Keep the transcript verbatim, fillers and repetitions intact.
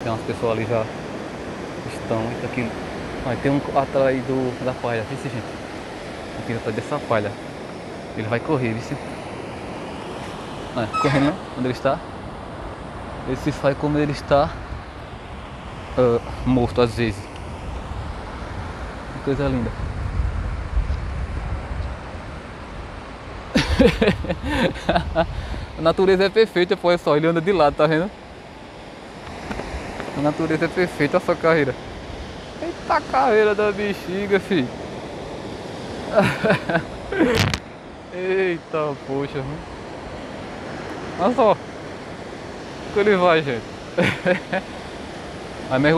tem umas pessoas ali já estão. Isso aqui. Olha, tem um atrás do, da palha, viu, gente? Aqui atrás dessa palha. Ele vai correr, viu? Olha, correndo, né? Onde ele está. Ele se faz como ele está uh, morto às vezes. Que coisa linda. A natureza é perfeita, pô, é só, ele anda de lado, tá vendo? A natureza é perfeita, a sua carreira. Eita carreira da bexiga, filho. Eita, poxa. Olha só. Que ele vai, gente. Aí